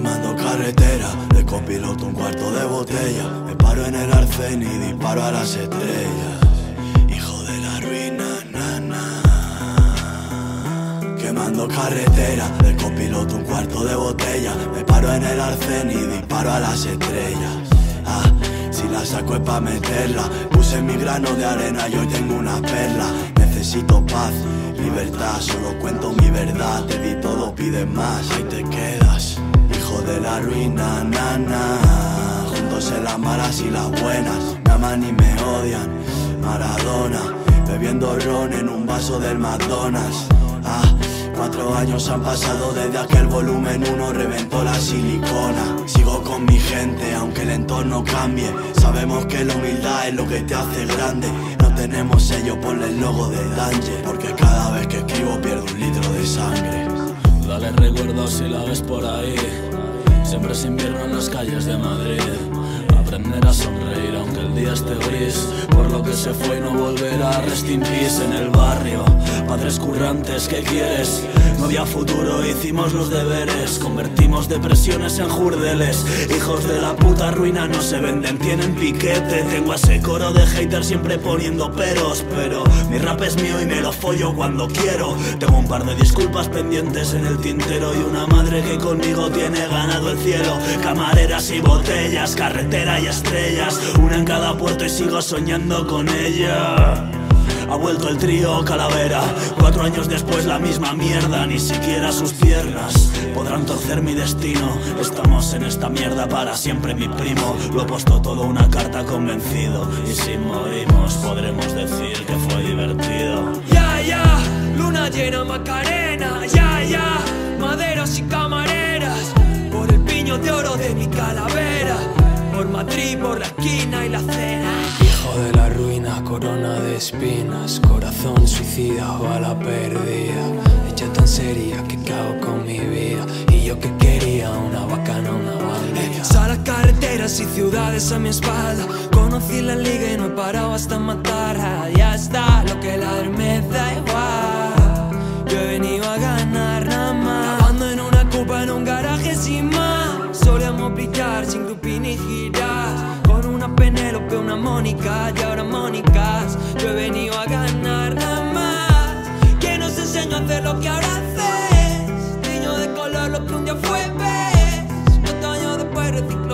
Quemando carretera, de copiloto un cuarto de botella. Me paro en el arcén y disparo a las estrellas. Hijo de la ruina, quemando carretera, de copiloto un cuarto de botella. Me paro en el arcén y disparo a las estrellas. Si la saco es pa' meterla. Puse mi grano de arena y hoy tengo una perla. Necesito paz, libertad, solo cuento mi verdad. Te di todo, pides más, ahí te quedas. Hijo de la ruina, juntos en las malas y las buenas. Me aman y me odian, Maradona. Bebiendo ron en un vaso del McDonald's. 4 años han pasado desde aquel volumen 1 reventó la silicona. Sigo con mi gente aunque el entorno cambie. Sabemos que la humildad es lo que te hace grande. No tenemos sello, ponle el logo de Danger, porque cada vez que escribo pierdo 1 litro de sangre. Dale recuerdos si la ves por ahí. Siempre es invierno en las calles de Madrid. Aprender a sonreír aunque el día esté gris. Por lo que se fue y no volverá. Rest in peace en el barrio. Padres currantes, ¿qué quieres? No había futuro, hicimos los deberes. Convertimos depresiones en jurdeles. Hijos de la puta ruina no se venden, tienen piquete. Tengo a ese coro de haters siempre poniendo peros. Pero mi rap es mío y me lo follo cuando quiero. Tengo un par de disculpas pendientes en el tintero. Y una madre que conmigo tiene ganado el cielo. Camareras y botellas, carretera y estrellas. Una en cada puerto y sigo soñando con ella. Ha vuelto el trío Calavera. 4 años después la misma mierda. Ni siquiera sus piernas podrán torcer mi destino. Estamos en esta mierda para siempre, mi primo. Lo he puesto todo una carta convencido. Y si morimos podremos decir que fue divertido. Ya, luna llena Macarena. Ya, maderos y camareras. Por el piño de oro de mi calavera. Por Madrid, por la esquina y la cena. Hijo de la ruina, corona de espinas. Corazón suicida, bala perdida. Hecha tan seria que cago con mi vida. Y yo que quería una bacana, una bandera. Salas, carreteras y ciudades a mi espalda. Conocí la liga y no he parado hasta matar. Ya está, lo que ladre me da igual. Yo he venido a ganar nada más. Grabando en una copa en un garaje sin más. Solíamos brillar sin grupín ni giras. Con una Penélope, una Mónica y ahora Mónicas. Yo he venido a ganar nada más. Que nos enseño a hacer lo que ahora haces. Niño de color, lo que un día fue, ves. 4 años después reciclo